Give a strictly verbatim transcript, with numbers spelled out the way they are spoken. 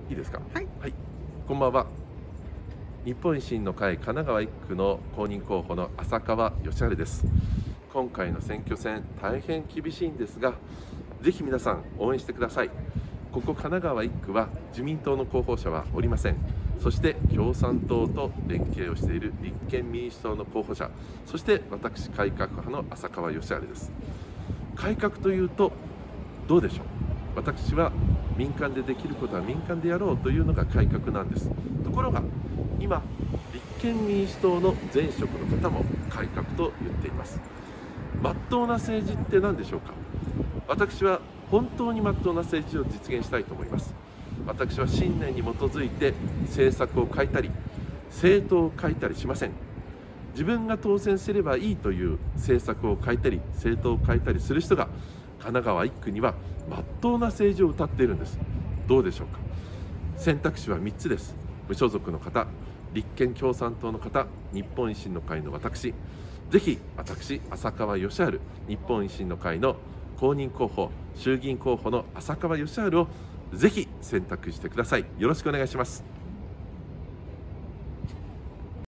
いいですか。 はい。 はい。こんばんは。日本維新の会神奈川いっくの公認候補の浅川義治です。今回の選挙戦、大変厳しいんですが、ぜひ皆さん応援してください。ここ神奈川いっくは自民党の候補者はおりません。そして共産党と連携をしている立憲民主党の候補者、そして私改革派の浅川義治です。改革というとどうでしょう。私は民間でできることは民間でやろうというのが改革なんです。ところが今、立憲民主党の前職の方も改革と言っています。まっとうな政治って何でしょうか。私は本当にまっとうな政治を実現したいと思います。私は信念に基づいて政策を変えたり政党を変えたりしません。自分が当選すればいいという政策を変えたり政党を変えたりする人が神奈川いっくにはまっとうな政治を謳っているんです。どうでしょうか。選択肢はみっつです。無所属の方、立憲共産党の方、日本維新の会の私、ぜひ私浅川義治、日本維新の会の公認候補、衆議院候補の浅川義治をぜひ選択してください。よろしくお願いします。